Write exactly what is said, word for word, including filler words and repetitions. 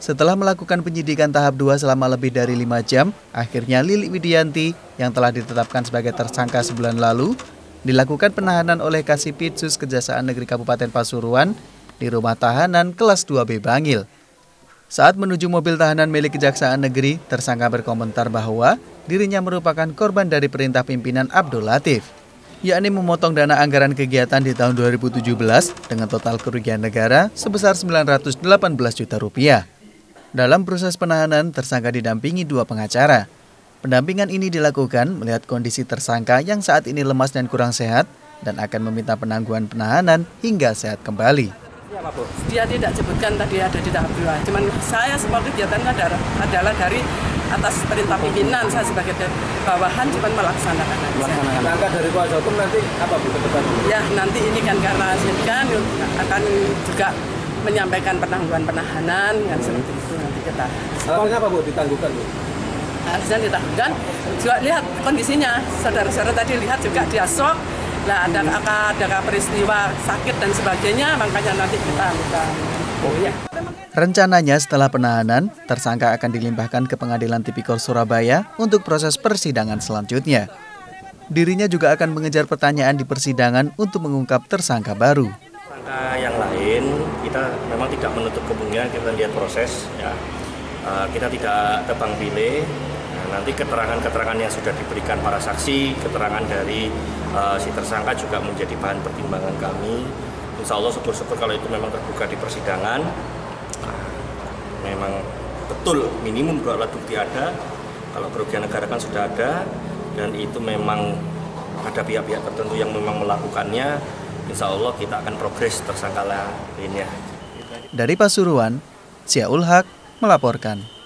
Setelah melakukan penyidikan tahap dua selama lebih dari lima jam, akhirnya Lili Widianti yang telah ditetapkan sebagai tersangka sebulan lalu dilakukan penahanan oleh Kasipitsus Kejaksaan Negeri Kabupaten Pasuruan di rumah tahanan kelas dua B Bangil. Saat menuju mobil tahanan milik Kejaksaan Negeri, tersangka berkomentar bahwa dirinya merupakan korban dari perintah pimpinan Abdul Latif, yakni memotong dana anggaran kegiatan di tahun dua ribu tujuh belas dengan total kerugian negara sebesar sembilan ratus delapan belas juta rupiah. Dalam proses penahanan, tersangka didampingi dua pengacara. Pendampingan ini dilakukan melihat kondisi tersangka yang saat ini lemas dan kurang sehat dan akan meminta penangguhan penahanan hingga sehat kembali. Dia tidak sebutkan tadi ada di tahap dua, cuman saya semua kegiatan adalah, adalah dari atas perintah pimpinan, saya sebagai bawahan cuma melaksanakan aja. Langkah dari kuasa hukum nanti apa Bu? Ya nanti ini kan karena kan akan juga menyampaikan penangguhan penahanan yang seperti itu nanti kita. Alasannya apa Bu ditangguhkan Bu? Harusnya ditangguhkan. Juga lihat kondisinya, saudara-saudara tadi lihat juga dia shock. Nah, ada ada peristiwa sakit dan sebagainya, makanya nanti kita buka. Oh ya. Rencananya setelah penahanan, tersangka akan dilimpahkan ke Pengadilan Tipikor Surabaya untuk proses persidangan selanjutnya. Dirinya juga akan mengejar pertanyaan di persidangan untuk mengungkap tersangka baru. Tersangka yang lain, kita memang tidak menutup kemungkinan kita lihat proses, ya. Uh, kita tidak tebang pilih. Nah, nanti keterangan-keterangan yang sudah diberikan para saksi, keterangan dari uh, si tersangka juga menjadi bahan pertimbangan kami. Insya Allah syukur-syukur kalau itu memang terbuka di persidangan, uh, memang betul minimum dua alat bukti ada. Kalau kerugian negara kan sudah ada, dan itu memang ada pihak-pihak tertentu yang memang melakukannya. Insya Allah kita akan progres tersangka lainnya. Dari Pasuruan, Ziaul Haq melaporkan.